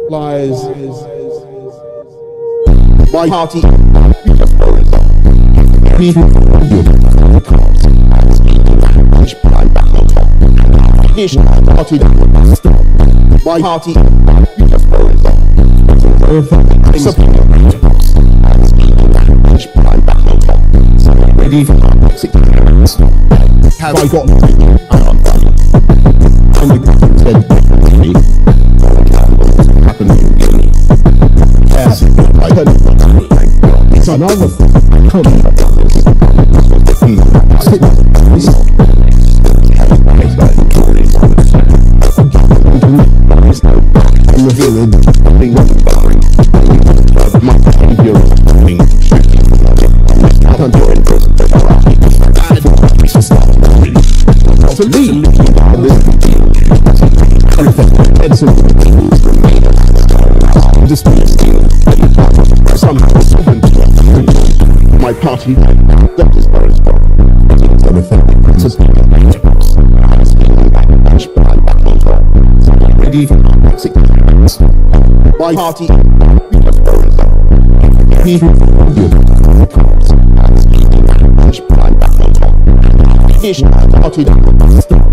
lies my party. My party. Ready for have I got yes, I heard it's another my party. That is Boris Bop. Ready for my party. Party.